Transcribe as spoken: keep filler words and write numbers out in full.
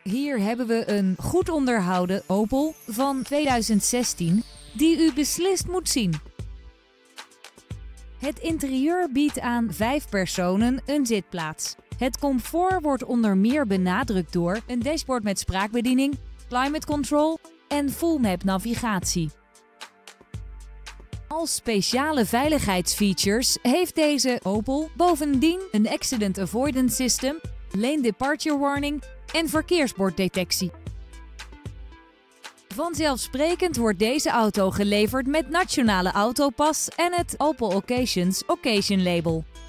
Hier hebben we een goed onderhouden Opel van tweeduizend zestien die u beslist moet zien. Het interieur biedt aan vijf personen een zitplaats. Het comfort wordt onder meer benadrukt door een dashboard met spraakbediening, climate control en full map navigatie. Als speciale veiligheidsfeatures heeft deze Opel bovendien een accident avoidance system, lane departure warning en verkeersborddetectie. Vanzelfsprekend wordt deze auto geleverd met Nationale Autopas en het Opel Occasions Occasion label.